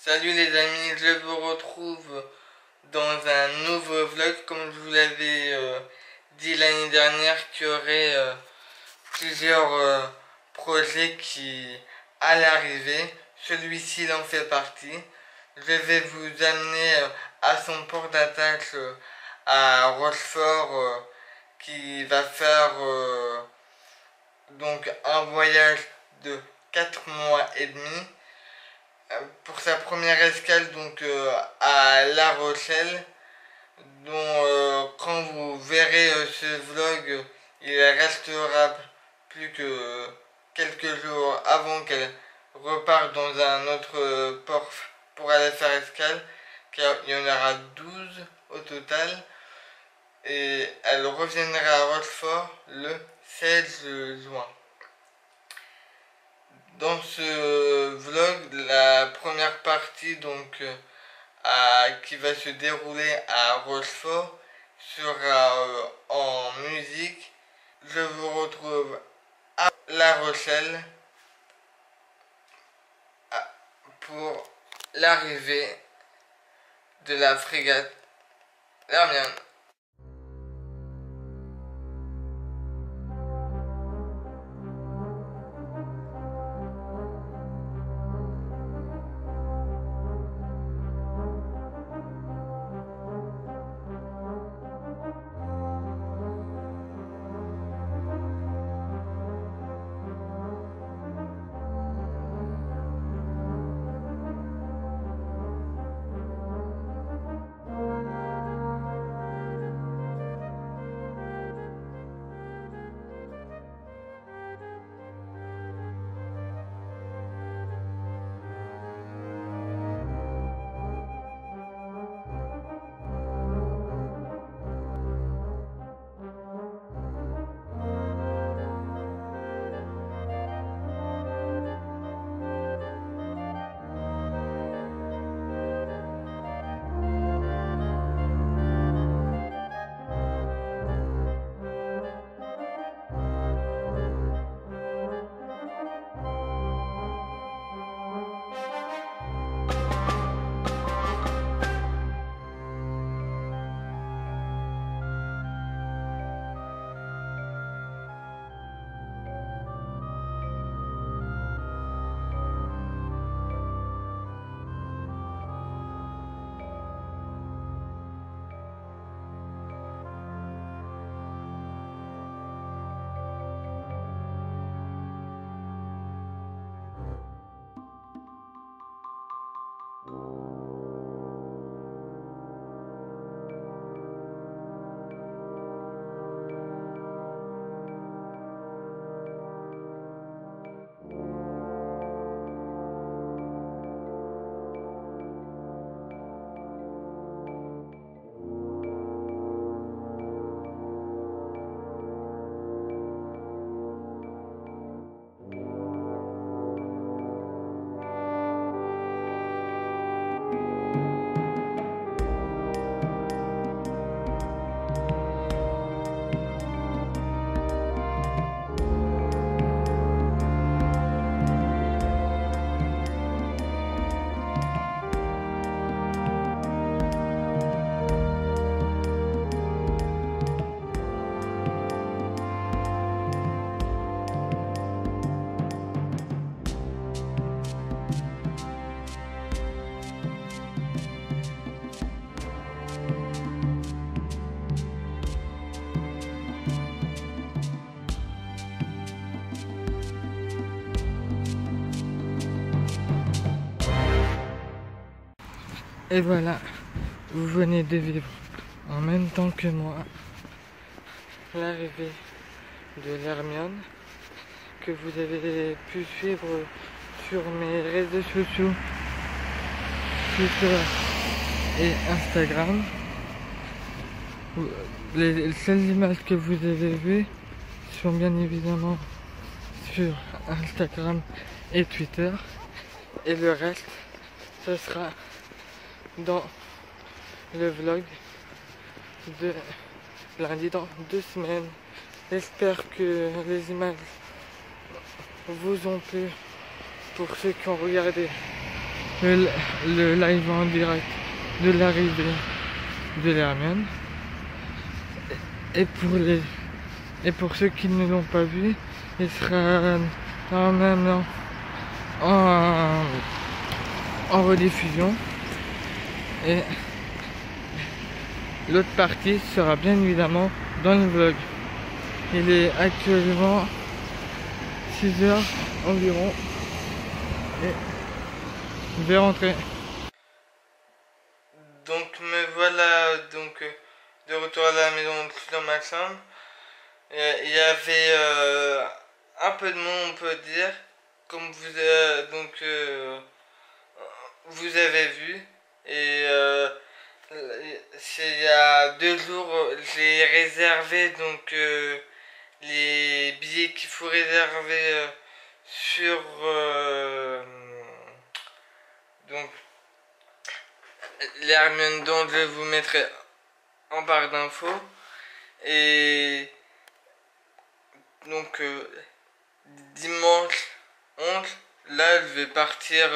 Salut les amis, je vous retrouve dans un nouveau vlog. Comme je vous l'avais dit l'année dernière, qu'il y aurait plusieurs projets qui allaient arriver. Celui-ci en fait partie. Je vais vous amener à son port d'attache à Rochefort, qui va faire donc un voyage de 4 mois et demi. Pour sa première escale donc à La Rochelle, dont quand vous verrez ce vlog, il restera plus que quelques jours avant qu'elle reparte dans un autre port pour aller faire escale, car il y en aura 12 au total, et elle reviendra à Rochefort le 16 juin. Dans ce vlog, la première partie donc qui va se dérouler à Rochefort sera en musique. Je vous retrouve à La Rochelle pour l'arrivée de la frégate Hermione. Et voilà, vous venez de vivre en même temps que moi l'arrivée de l'Hermione, que vous avez pu suivre sur mes réseaux sociaux, Twitter et Instagram. Les seules images que vous avez vues sont bien évidemment sur Instagram et Twitter, et le reste ce sera dans le vlog de lundi, dans 2 semaines. J'espère que les images vous ont plu. Pour ceux qui ont regardé le live en direct de l'arrivée de l'Hermione. Et pour ceux qui ne l'ont pas vu, il sera normalement en rediffusion. Et l'autre partie sera bien évidemment dans le vlog. Il est actuellement 6h environ et je vais rentrer. Donc me voilà donc de retour à la maison dans ma chambre. Il y avait un peu de monde, on peut dire, comme vous avez vu. Et il y a 2 jours, j'ai réservé donc les billets qu'il faut réserver sur donc l'Hermione, dont je vous mettrai en barre d'infos. Et donc dimanche 11, là je vais partir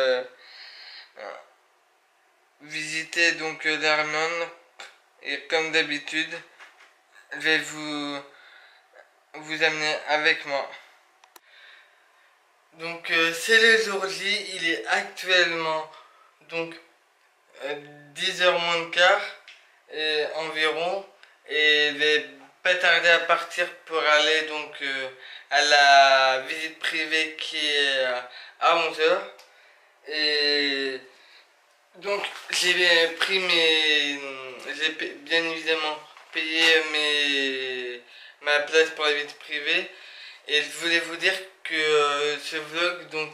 visiter donc l'Hermione, et comme d'habitude je vais vous amener avec moi. Donc c'est le jour J, il est actuellement donc 10h moins le quart environ, et je vais pas tarder à partir pour aller donc à la visite privée qui est à 11h. Et donc j'ai bien évidemment payé ma place pour la visite privée. Et je voulais vous dire que ce vlog donc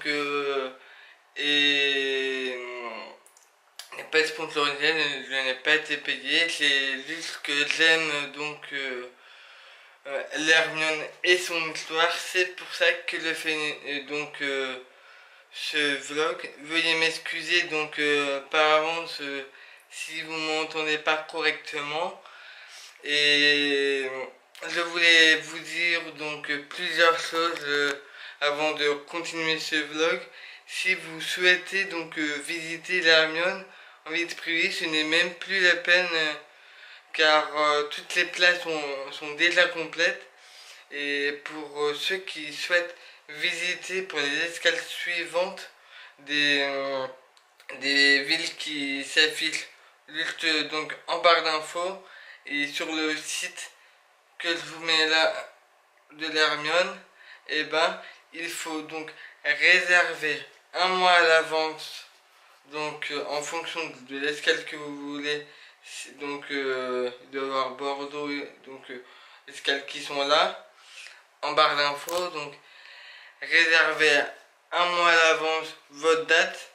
n'est pas sponsorisé, je n'ai pas été payé, c'est juste que j'aime donc l'Hermione et son histoire. C'est pour ça que je fais donc ce vlog. Veuillez m'excuser donc par avance si vous m'entendez pas correctement. Et je voulais vous dire donc plusieurs choses avant de continuer ce vlog. Si vous souhaitez donc visiter l'Hermione en visite privée, ce n'est même plus la peine car toutes les places sont déjà complètes. Et pour ceux qui souhaitent visiter pour les escales suivantes des villes qui s'affichent juste donc en barre d'infos et sur le site que je vous mets là de l'Hermione, et ben il faut donc réserver un mois à l'avance, donc en fonction de l'escale que vous voulez. Donc il doit y avoir Bordeaux, donc les escales qui sont là en barre d'infos. Donc réservez un mois à l'avance votre date.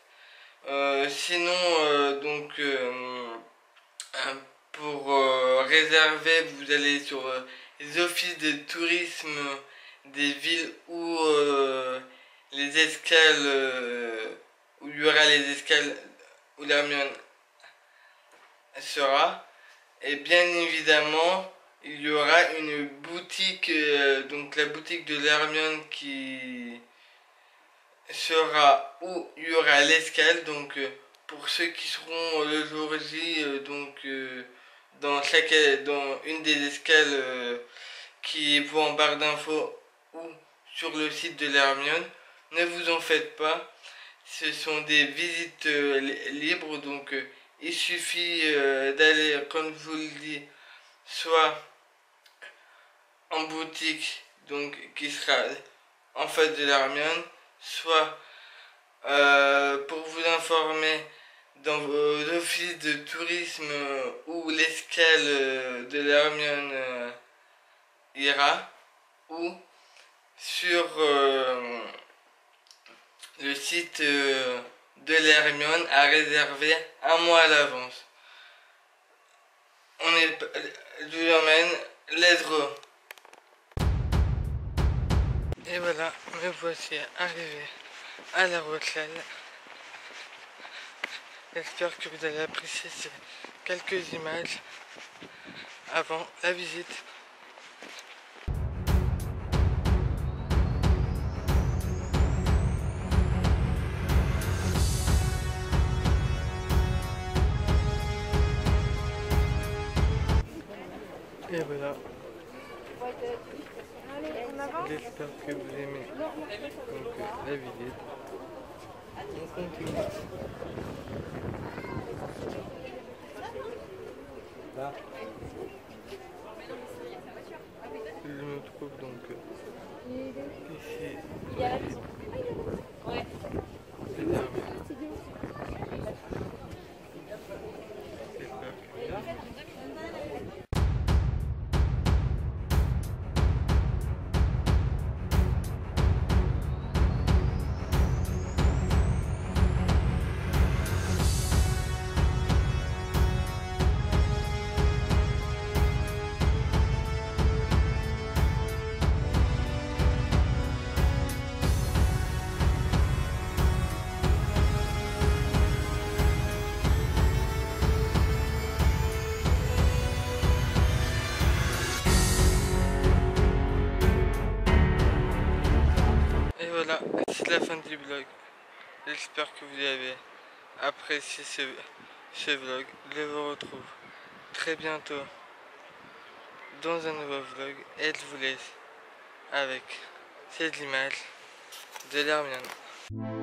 Sinon pour réserver, vous allez sur les offices de tourisme des villes où les escales où il y aura les escales où l'Hermione sera. Et bien évidemment il y aura une boutique, donc la boutique de l'Hermione qui sera où il y aura l'escale. Donc pour ceux qui seront le jour J dans une des escales qui vont en barre d'infos ou sur le site de l'Hermione, ne vous en faites pas, ce sont des visites libres. Donc il suffit d'aller, comme je vous le dis, soit en boutique donc qui sera en face de l'Hermione, soit pour vous informer dans vos offices de tourisme où l'escale de l'Hermione ira, ou sur le site de l'Hermione à réserver un mois à l'avance. Je vous emmène, let's go. Et voilà, me voici arrivé à La Rochelle. J'espère que vous allez apprécier ces quelques images avant la visite. Et voilà. J'espère que vous aimez donc, la vidéo. On continue. Là. Je me trouve donc ici. C'est terminé. Et voilà, c'est la fin du vlog. J'espère que vous avez apprécié ce vlog. Je vous retrouve très bientôt dans un nouveau vlog et je vous laisse avec cette image de l'Hermione.